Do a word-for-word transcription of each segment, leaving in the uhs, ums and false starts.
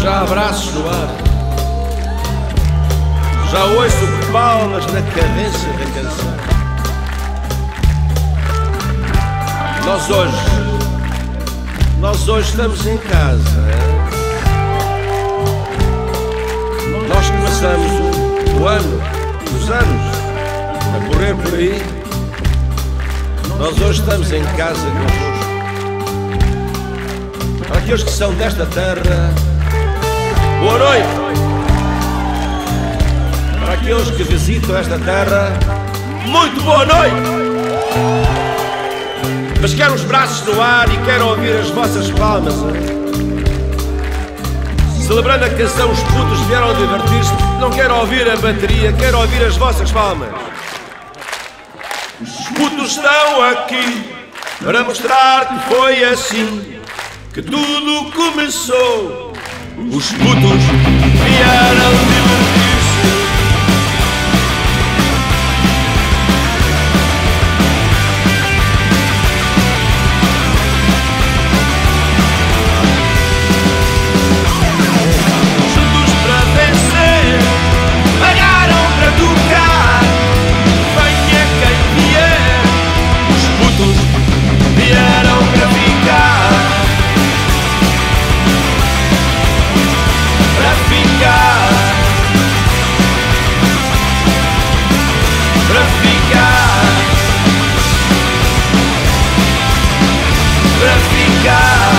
Já há braços no ar, já ouço palmas na cadência da canção. Nós hoje, nós hoje estamos em casa, é? Nós que passamos o, o ano, os anos a correr por aí, nós hoje estamos em casa convosco. Para aqueles que são desta terra, boa noite. Para aqueles que visitam esta terra, muito boa noite. Mas quero os braços no ar e quero ouvir as vossas palmas. Celebrando a canção, os putos vieram divertir-se. Não quero ouvir a bateria, quero ouvir as vossas palmas. Os putos estão aqui para mostrar que foi assim que tudo começou. Os putos vieram divertir-se. Juntos para vencer, pagaram para tocar. Venha quem vier, os putos vieram para ficar. Para ficar, para ficar, para ficar.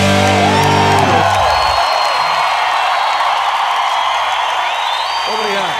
Obrigado.